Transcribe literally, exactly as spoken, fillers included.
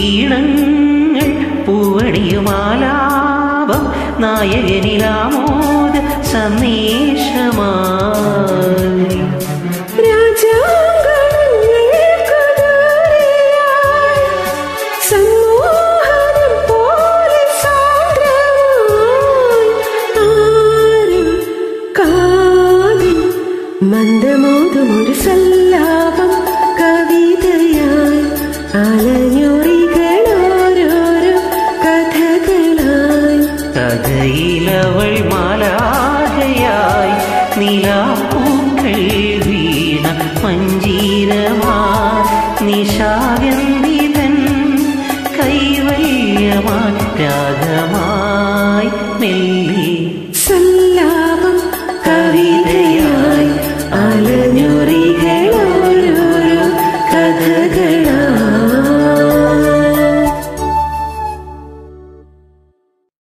ഈണങ്ങൾ പൂവണിയുമാലാപം നായകനിലാമോദ സന്ദേശമായി മന്ദമോദമൊരു Sallapam കവിതയായി അലഞ്ഞൊറികളോരോരോ കഥകളായി കഥയിലവൾ മാലാഖയായി നിലാപ്പൂക്കൾ Veena മഞ്ജീരമായി നിശാഗന്ധിതൻ കൈവല്യമായി രാഗമായി മെല്ലി